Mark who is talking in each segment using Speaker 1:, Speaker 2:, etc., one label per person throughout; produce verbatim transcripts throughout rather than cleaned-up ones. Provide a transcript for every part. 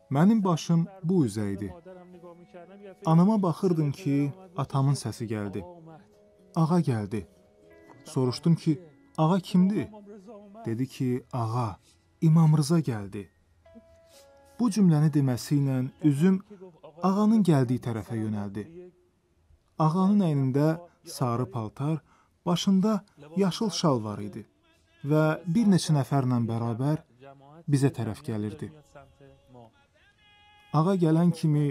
Speaker 1: Mənim başım bu üzə idi. Anama baxırdım ki, atamın səsi gəldi. Ağa gəldi. Soruşdum ki, ağa kimdir? Dedi ki, ağa, İmam Rıza gəldi. Bu cümləni deməsi ilə üzüm ağanın gəldiyi tərəfə yönəldi. Ağanın əynində sarı paltar, başında yaşıl şal var idi və bir neçə nəfərlə bərabər bizə tərəf gəlirdi. Ağa gələn kimi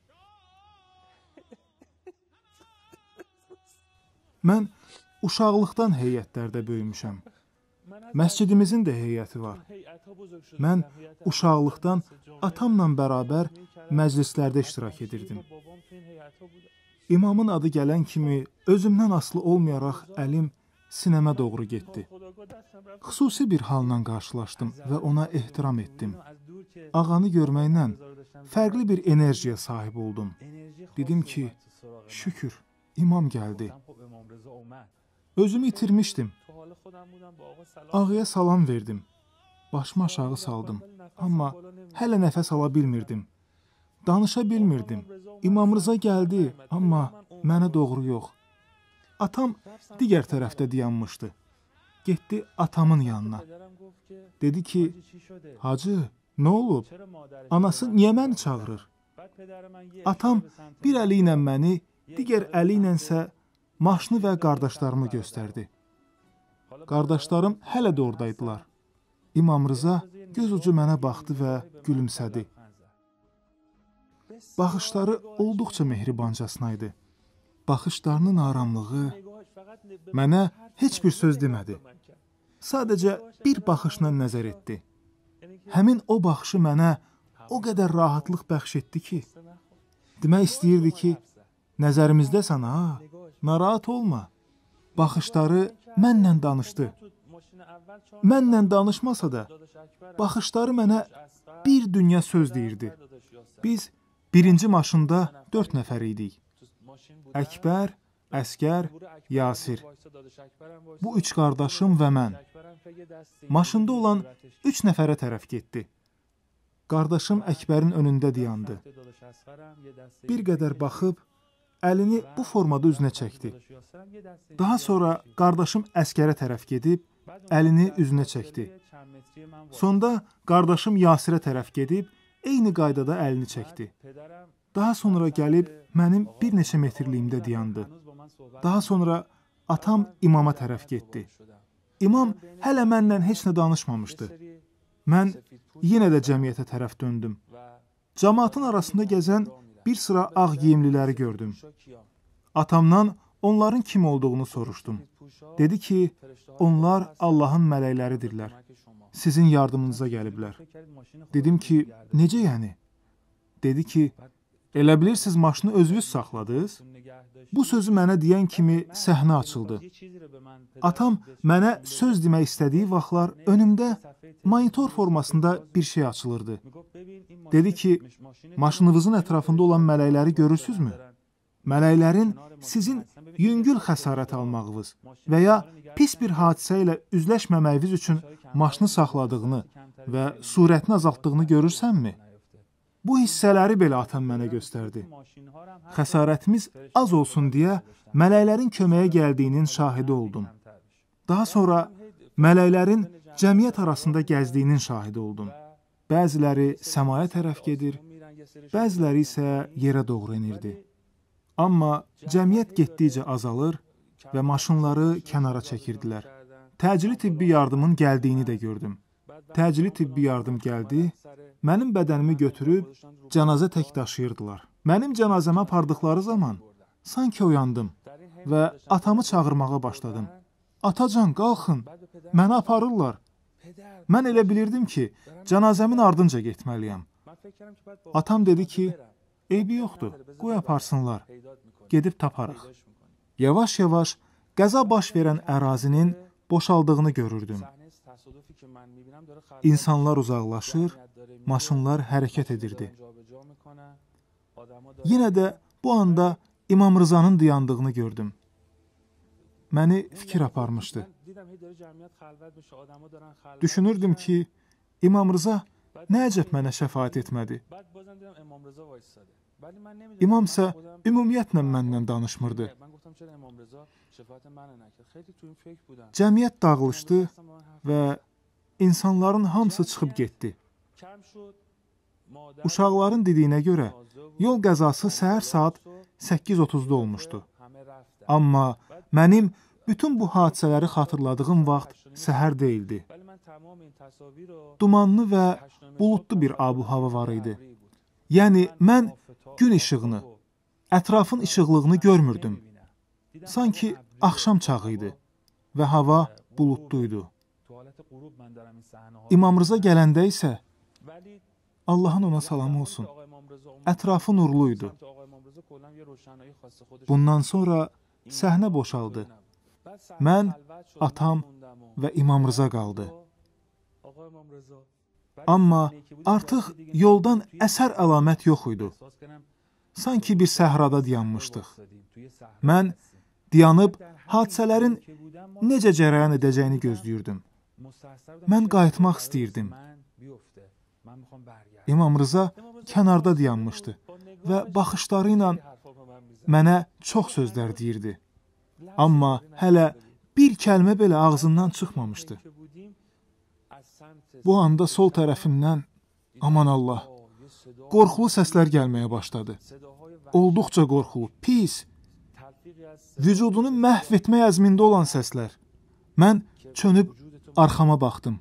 Speaker 1: mən uşaqlıqdan heyətlərdə böyümüşəm. Məscidimizin də heyəti var. Mən uşaqlıqdan atamla bərabər məclislərdə iştirak edirdim. İmamın adı gələn kimi özümdən asılı olmayaraq əlim sinəmə doğru getdi. Xüsusi bir halla qarşılaşdım və ona ehtiram etdim. Ağanı görməklə fərqli bir enerjiyə sahib oldum. Dedim ki, şükür, imam gəldi. Özümü itirmişdim. Ağaya salam verdim. Başımı aşağı saldım. Amma hələ nəfəs ala bilmirdim. Danışa bilmirdim. İmam Rıza gəldi, amma mənə doğru yox. Atam digər tərəfdə dayanmışdı. Getdi atamın yanına. Dedi ki, hacı, nə olub? Anası niyə məni çağırır? Atam bir əli ilə məni, digər əli ilə isə maşını və qardaşlarımı göstərdi. Qardaşlarım hələ də oradaydılar. İmam Rıza göz ucu mənə baxdı və gülümsədi. Baxışları olduqca mehribancasına idi. Baxışlarının aramlığı mənə heç bir söz demədi. Sadəcə bir baxışla nəzər etdi. Həmin o baxışı mənə o qədər rahatlıq bəxş etdi ki, demək istəyirdi ki, nəzərimizdəsən ha, narahat olma. Baxışları mənlə danışdı. Mənlə danışmasa da, baxışları mənə bir dünya söz deyirdi. Biz birinci maşında dörd nəfər idik. Əkbər, Əskər, Yasir. Bu üç qardaşım və mən. Maşında olan üç nəfərə tərəf getdi. Qardaşım Əkbərin önündə dayandı. Bir qədər baxıb, əlini bu formada üzünə çəkdi. Daha sonra qardaşım Əskərə tərəf gedib, əlini üzünə çəkdi. Sonda qardaşım Yasirə tərəf gedib, eyni qaydada əlini çəkdi. Daha sonra gəlib, mənim bir neçə metrliyimdə dayandı. Daha sonra atam imama tərəf getdi. İmam hələ mənlə heç nə danışmamışdı. Mən yenə də cəmiyyətə tərəf döndüm. Cəmaatın arasında gəzən bir sıra ağ geyimliləri gördüm. Atamdan onların kim olduğunu soruşdum. Dedi ki, onlar Allahın mələkləridirlər. Sizin yardımınıza gəliblər. Dedim ki, necə yəni? Dedi ki, elə bilirsiniz maşını özünüz saxladınız? Bu sözü mənə deyən kimi səhnə açıldı. Atam mənə söz demək istədiyi vaxtlar önümdə monitor formasında bir şey açılırdı. Dedi ki, maşınınızın ətrafında olan mələkləri görürsünüzmü? Mələklərin sizin yüngül xəsarət almağınız və ya pis bir hadisə ilə üzləşməməyiniz üçün maşını saxladığını və surətini azaltdığını görürsənmi? Bu hissələri belə atam mənə göstərdi. Xəsarətimiz az olsun deyə mələklərin köməyə gəldiyinin şahidi oldum. Daha sonra mələklərin cəmiyyət arasında gəzdiyinin şahidi oldum. Bəziləri səmaya tərəf gedir, bəziləri isə yerə doğru enirdi. Amma cəmiyyət getdikcə azalır və maşınları kənara çəkirdilər. Təcili tibbi yardımın gəldiyini də gördüm. Təcili tibbi yardım gəldi, mənim bədənimi götürüb cənazə tək daşıyırdılar. Mənim cənazəmə apardıqları zaman sanki oyandım və atamı çağırmağa başladım. Atacan, qalxın, məni aparırlar. Mən elə bilirdim ki, cənazəmin ardınca getməliyəm. Atam dedi ki, eybi yoxdur, qoy aparsınlar, gedib taparıq. Yavaş-yavaş qəza baş verən ərazinin boşaldığını görürdüm. İnsanlar uzaqlaşır, maşınlar hərəkət edirdi. Yenə də bu anda İmam Rızanın dayandığını gördüm. Məni fikir aparmışdı. Düşünürdüm ki, İmam Rıza Nə əcəb mənə şəfaət etmədi? İmam isə ümumiyyətlə məndən danışmırdı. Cəmiyyət dağılışdı və insanların hamısı çıxıb getdi. Uşaqların dediyinə görə yol qəzası səhər saat səkkiz otuzda olmuşdu. Amma mənim bütün bu hadisələri xatırladığım vaxt səhər deyildi. Dumanlı və buludlu bir abu-hava var idi. Yəni, mən gün işığını, ətrafın işıqlığını görmürdüm. Sanki axşam çağı idi və hava buludluydu. İmam Rıza gələndə isə, Allahın ona salamı olsun, ətrafı nurluydu. Bundan sonra səhnə boşaldı. Mən, atam və İmam Rıza qaldı. Amma artıq yoldan əsər əlamət yox idi. Sanki bir səhrada dayanmışdıq. Mən dayanıb hadisələrin necə cərəyan edəcəyini gözləyirdim. Mən qayıtmaq istəyirdim. İmam Rıza kənarda dayanmışdı və baxışları ilə mənə çox sözlər deyirdi. Amma hələ bir kəlmə belə ağzından çıxmamışdı. Bu anda sol tərəfimdən, aman Allah, qorxulu səslər gəlməyə başladı. Olduqca qorxulu, pis, vücudunu məhv etmək əzmində olan səslər. Mən çönüb arxama baxdım.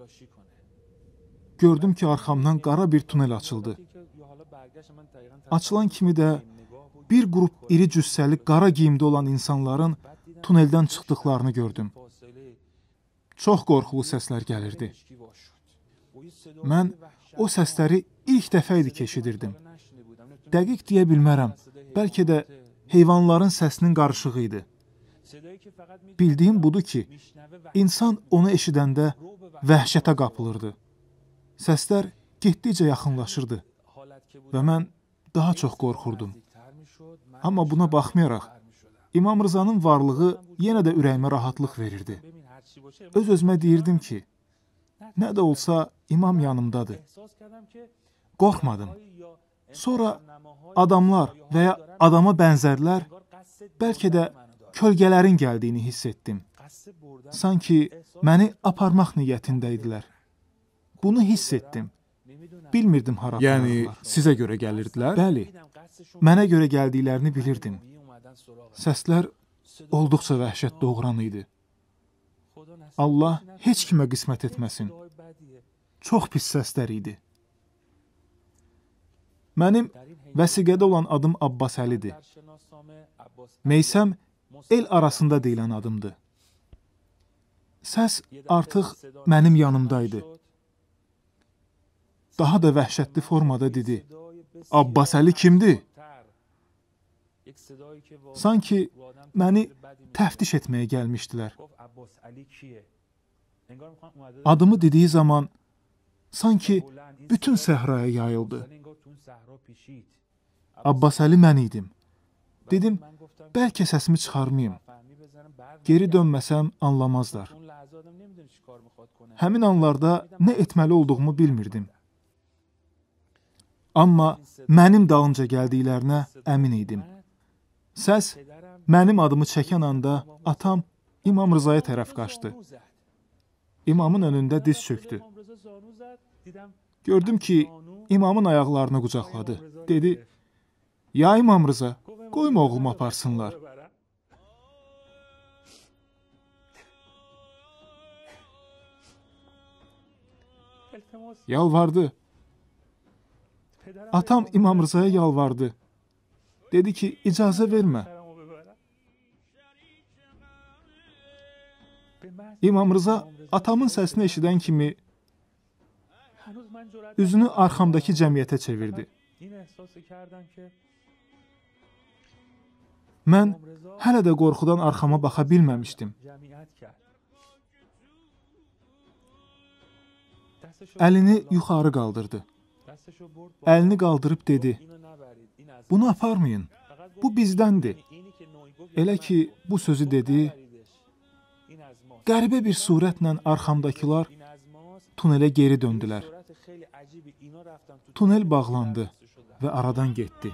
Speaker 1: Gördüm ki, arxamdan qara bir tunel açıldı. Açılan kimi də bir qrup iri cüssəli qara geyimdə olan insanların tuneldən çıxdıqlarını gördüm. Çox qorxulu səslər gəlirdi. Mən o səsləri ilk dəfə idi ki, eşidirdim. Dəqiq deyə bilmərəm, bəlkə də heyvanların səsinin qarışığı idi. Bildiyim budur ki, insan onu eşidəndə vəhşətə qapılırdı. Səslər getdikcə yaxınlaşırdı və mən daha çox qorxurdum. Amma buna baxmayaraq, İmam Rızanın varlığı yenə də ürəyimə rahatlıq verirdi. Öz-özümə deyirdim ki, nə də olsa imam yanımdadır. Qorxmadım. Sonra adamlar və ya adama bənzərlər, bəlkə də kölgələrin gəldiyini hiss etdim. Sanki məni aparmaq niyyətində idilər. Bunu hiss etdim. Bilmirdim hara aparırlar.
Speaker 2: Yəni, sizə görə gəlirdilər?
Speaker 1: Bəli, mənə görə gəldiklərini bilirdim. Səslər olduqca vəhşət doğuran idi. Allah heç kimə qismət etməsin. Çox pis səslər idi. Mənim vəsiqədə olan adım Abbas Əlidir. Meysəm el arasında deyilən adımdır. Səs artıq mənim yanımdaydı. Daha da vəhşətli formada dedi. Abbas Əli kimdir? Sanki məni təftiş etməyə gəlmişdilər. Adımı dediyi zaman sanki bütün səhraya yayıldı. Abbas Əli mən idim. Dedim, bəlkə səsimi çıxarmayım. Geri dönməsəm anlamazlar. Həmin anlarda nə etməli olduğumu bilmirdim. Amma mənim dalınca gəldiklərinə əmin idim. Səs mənim adımı çəkən anda atam İmam Rızaya tərəf qaçdı. İmamın önündə diz çöktü. Gördüm ki, imamın ayaqlarını qucaqladı. Dedi, ya İmam Rıza, qoyma oğlumu aparsınlar. Yalvardı. Atam İmam Rızaya yalvardı. Dedi ki, icazə vermə. İmam Rıza atamın səsini eşidən kimi üzünü arxamdakı cəmiyyətə çevirdi. Mən hələ də qorxudan arxama baxa bilməmişdim. Əlini yuxarı qaldırdı. Əlini qaldırıb dedi, bunu aparmayın, bu bizdəndir. Elə ki, bu sözü dedi, qəribə bir surətlə arxamdakılar tunelə geri döndülər Tunel bağlandı və aradan getdi.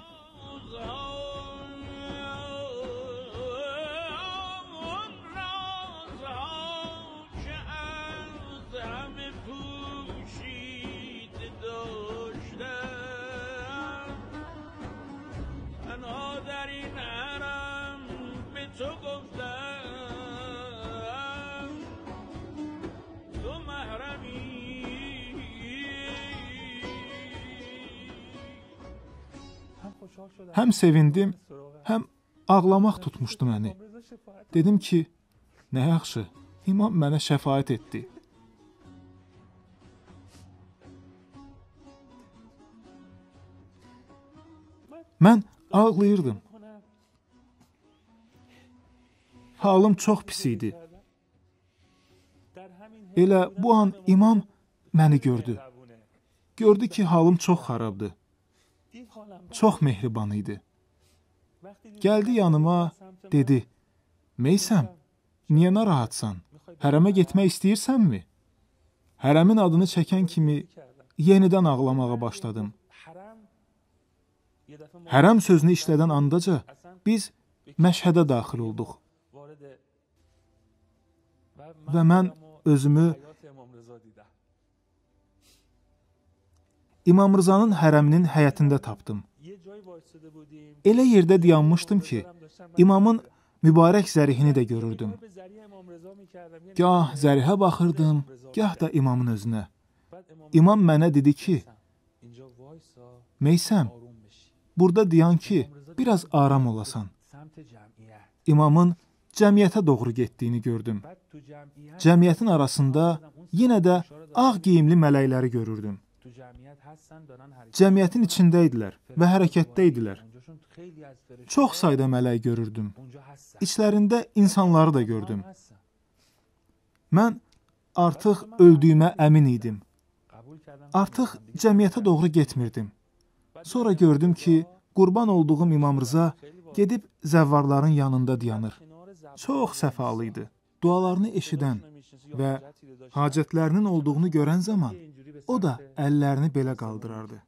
Speaker 1: Həm sevindim, həm ağlamaq tutmuşdu məni. Dedim ki, nə yaxşı, imam mənə şəfaət etdi. Mən ağlayırdım. Halım çox pis idi. Elə bu an imam məni gördü. Gördü ki, halım çox xarabdır. Çox mehriban idi. Gəldi yanıma, dedi, Meysəm, niyə narahatsan? Hərəmə getmək istəyirsənmi? Hərəmin adını çəkən kimi yenidən ağlamağa başladım. Hərəm sözünü işlədən andaca biz məşhədə daxil olduq. Və mən özümü İmam Rızanın hərəminin həyətində tapdım. Elə yerdə dayanmışdım ki, imamın mübarək zərihini də görürdüm. Gah zərihə baxırdım, gah da imamın özünə. İmam mənə dedi ki, Meysəm, burada dayan ki, biraz aram olasan. İmamın cəmiyyətə doğru getdiyini gördüm. Cəmiyyətin arasında yenə də ağ geyimli mələkləri görürdüm. Cəmiyyətin içində idilər və hərəkətdə idilər. Çox sayda mələk görürdüm. İçlərində insanları da gördüm. Mən artıq öldüyümə əmin idim. Artıq cəmiyyətə doğru getmirdim. Sonra gördüm ki, qurban olduğum İmam Rıza gedib zəvvarların yanında dayanır. Çox səfalı idi. Dualarını eşidən və hacətlərinin olduğunu görən zaman o da əllərini belə qaldırardı.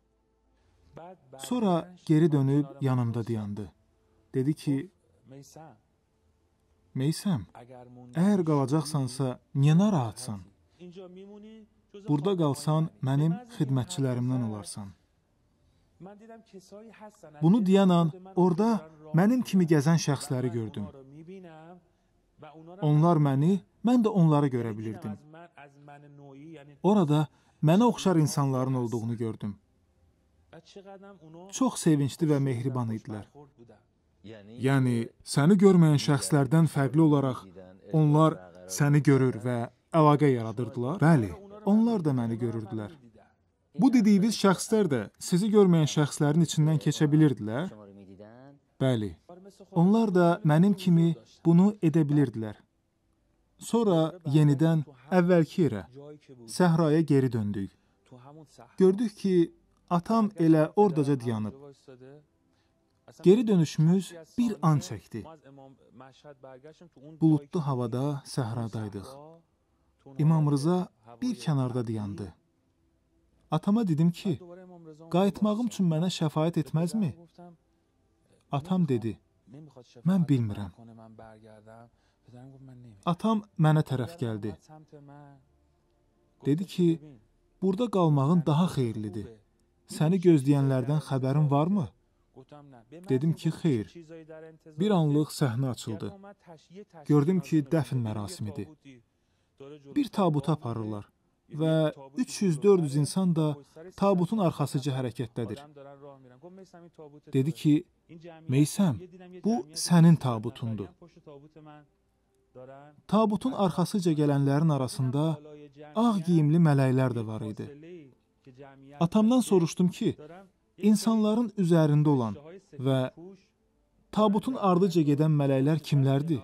Speaker 1: Sonra geri dönüb yanımda dayandı. Dedi ki, Meysəm, əgər qalacaqsansa, niyə narahatsan? Burada qalsan, mənim xidmətçilərimdən olarsan. Bunu deyən an, orada mənim kimi gəzən şəxsləri gördüm. Onlar məni, mən də onları görə bilirdim. Orada mənə oxşar insanların olduğunu gördüm. Çox sevincli və mehriban idilər. Yəni, səni görməyən şəxslərdən fərqli olaraq, onlar səni görür və əlaqə yaradırdılar? Bəli, onlar da məni görürdülər. Bu dediyiniz şəxslər də sizi görməyən şəxslərin içindən keçə bilirdilər? Bəli, onlar da mənim kimi bunu edə bilirdilər. Sonra yenidən əvvəlki yerə, səhraya geri döndük. Gördük ki, atam elə oradaca dayanıb. Geri dönüşümüz bir an çəkdi. Buludlu havada səhradaydıq. İmam Rıza bir kənarda dayandı. Atama dedim ki, qayıtmağım üçün mənə şəfaət etməzmi? Atam dedi, mən bilmirəm. Atam mənə tərəf gəldi. Dedi ki, burada qalmağın daha xeyirlidir. Səni gözləyənlərdən xəbərin varmı? Dedim ki, xeyr. Bir anlıq səhnə açıldı. Gördüm ki, dəfn mərasimidir. Bir tabutu aparırlar və üç yüz dörd yüz insan da tabutun arxasıca hərəkətdədir. Dedi ki, Meysəm, bu sənin tabutundur. Tabutun arxasıca gələnlərin arasında ağ geyimli mələklər də var idi. Atamdan soruşdum ki, insanların üzərində olan və tabutun ardıca gedən mələklər kimlərdir?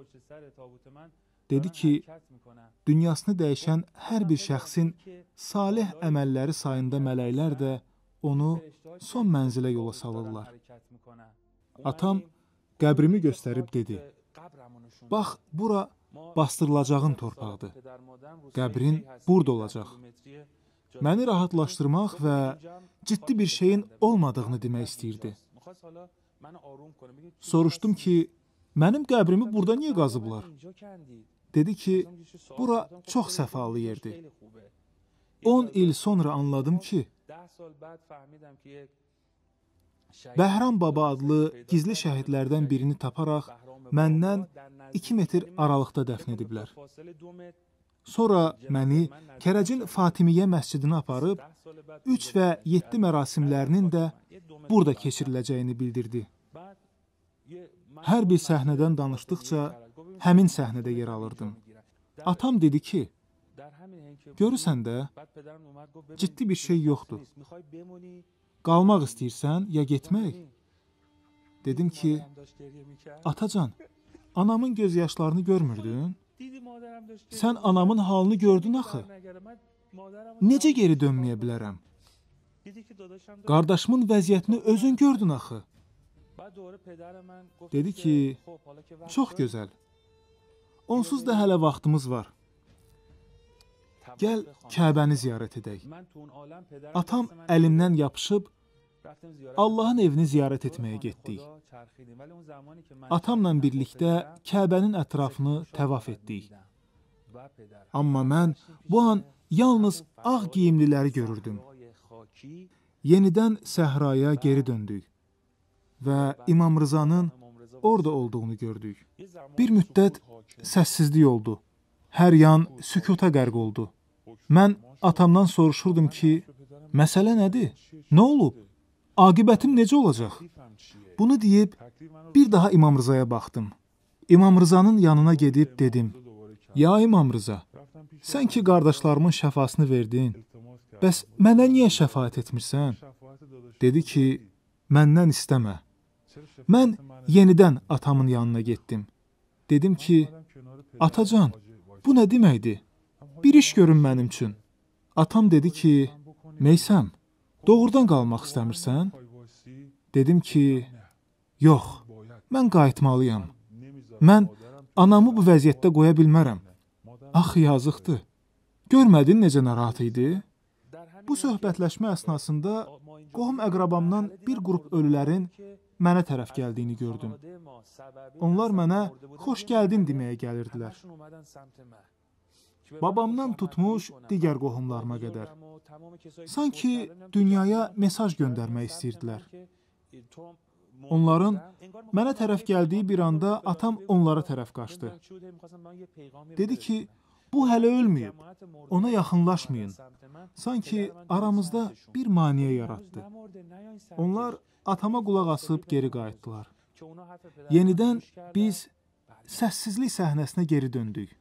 Speaker 1: Dedi ki, dünyasını dəyişən hər bir şəxsin salih əməlləri sayında mələklər də onu son mənzilə yola salırlar. Atam qəbrimi göstərib dedi, bax, bura bastırılacağın torpaqdır. Qəbrin burada olacaq. Məni rahatlaşdırmaq və ciddi bir şeyin olmadığını demək istəyirdi. Soruşdum ki, mənim qəbrimi burada niyə qazıblar? Dedi ki, bura çox səfalı yerdir. on il sonra anladım ki, Bəhram Baba adlı gizli şəhidlərdən birini taparaq məndən iki metr aralıqda dəfn ediblər. Sonra məni Kərəcin Fatimiyyə məscidinə aparıb, üç və yeddi mərasimlərinin də burada keçiriləcəyini bildirdi. Hər bir səhnədən danışdıqca həmin səhnədə yer alırdım. Atam dedi ki, görürsən də, ciddi bir şey yoxdur. Qalmaq istəyirsən ya getmək? Dedim ki, atacan, anamın göz yaşlarını görmürdün? Sən anamın halını gördün axı. Necə geri dönməyə bilərəm? Qardaşımın vəziyyətini özün gördün axı. Dedi ki, çox gözəl. Onsuz da hələ vaxtımız var. Gəl Kəbəni ziyarət edək. Atam əlimdən yapışıb, Allahın evini ziyarət etməyə getdik. Atamla birlikdə Kəbənin ətrafını təvaf etdik. Amma mən bu an yalnız ağ geyimliləri görürdüm. Yenidən səhraya geri döndük və İmam Rızanın orada olduğunu gördük. Bir müddət səssizlik oldu. Hər yan sükuta qərq oldu. Mən atamdan soruşurdum ki, məsələ nədir? Nə olub? Aqibətim necə olacaq? Bunu deyib, bir daha İmam Rızaya baxdım. İmam Rızanın yanına gedib dedim, ya İmam Rıza, sən ki qardaşlarımın şəfasını verdin, bəs mənə niyə şəfaət etmirsən? Dedi ki, məndən istəmə. Mən yenidən atamın yanına getdim. Dedim ki, atacan, bu nə deməkdir? Bir iş görün mənim üçün. Atam dedi ki, Meysəm, doğrudan qalmaq istəmirsən? Dedim ki, yox, mən qayıtmalıyam. Mən anamı bu vəziyyətdə qoya bilmərəm. Ax, yazıqdır. Görmədin necə narahat idi? Bu söhbətləşmə əsnasında qohum əqrabamdan bir qrup ölülərin mənə tərəf gəldiyini gördüm. Onlar mənə xoş gəldin deməyə gəlirdilər. Babamdan tutmuş digər qohumlarıma qədər. Sanki dünyaya mesaj göndərmək istəyirdilər. Onların mənə tərəf gəldiyi bir anda atam onlara tərəf qaçdı. Dedi ki, bu hələ ölməyib, ona yaxınlaşmayın. Sanki aramızda bir maniyə yaratdı. Onlar atama qulaq asıb geri qayıtdılar. Yenidən biz səssizlik səhnəsinə geri döndük.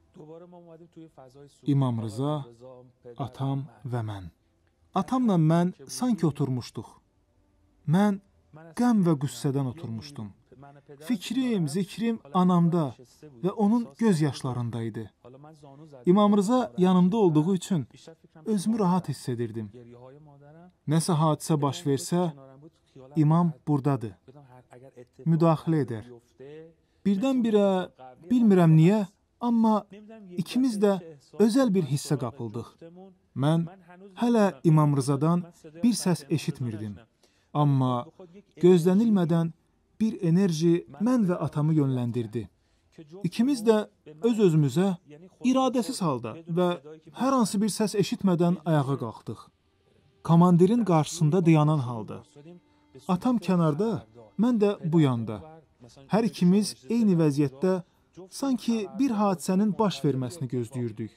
Speaker 1: İmam Rıza, atam və mən. Atamla mən sanki oturmuşduq. Mən qəm və qüssədən oturmuşdum. Fikrim, zikrim anamda və onun göz yaşlarındaydı. İmam Rıza yanımda olduğu üçün özümü rahat hiss edirdim. Nəsə hadisə baş versə, imam buradadır. Müdaxilə edər. Birdən-birə, bilmirəm niyə, amma ikimiz də özəl bir hissə qapıldıq. Mən hələ İmam Rızadan bir səs eşitmirdim. Amma gözlənilmədən bir enerji mən və atamı yönləndirdi. İkimiz də öz-özümüzə iradəsiz halda və hər hansı bir səs eşitmədən ayağa qalxdıq. Komandirin qarşısında dayanan halda. Atam kənarda, mən də bu yanda. Hər ikimiz eyni vəziyyətdə sanki bir hadisənin baş verməsini gözləyirdik.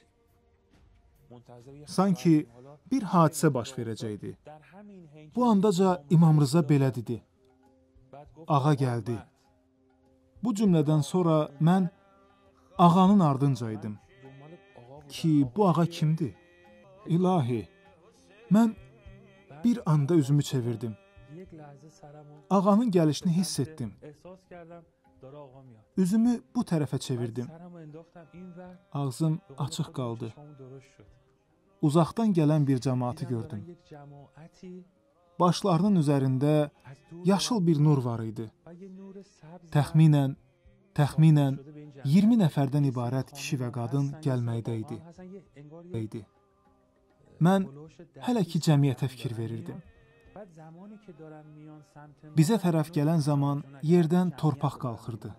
Speaker 1: Sanki bir hadisə baş verəcəkdi. Bu andaca İmam Rıza belə dedi. Ağa gəldi. Bu cümlədən sonra mən ağanın ardınca idim. Ki, bu ağa kimdir? İlahi, mən bir anda üzümü çevirdim. Ağanın gəlişini hiss etdim. Üzümü bu tərəfə çevirdim. Ağzım açıq qaldı. Uzaqdan gələn bir cəmaatı gördüm. Başlarının üzərində yaşıl bir nur var idi. Təxminən, təxminən iyirmi nəfərdən ibarət kişi və qadın gəlməkdə idi. Mən hələ ki cəmiyyətə fikir verirdim. Bizə tərəf gələn zaman yerdən torpaq qalxırdı.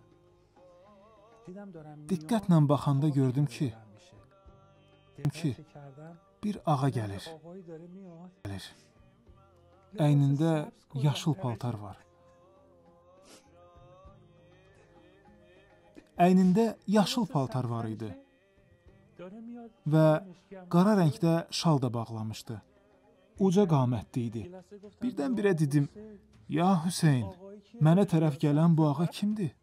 Speaker 1: Diqqətlə baxanda gördüm ki, ki bir ağa gəlir. gəlir. Əynində yaşıl paltar var. Əynində yaşıl paltar var idi və qara rəngdə şal da bağlamışdı. Uca qamətli idi. Birdən-birə dedim, ya Hüseyn, mənə tərəf gələn bu ağa kimdir?